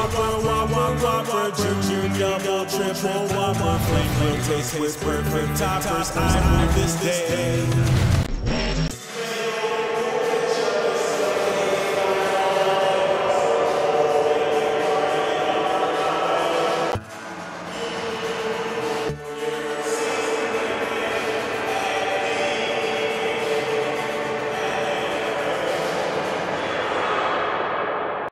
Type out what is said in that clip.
Whopper, Junior, double, triple, Whopper, flame, taste with perfect toppers. I rule this day.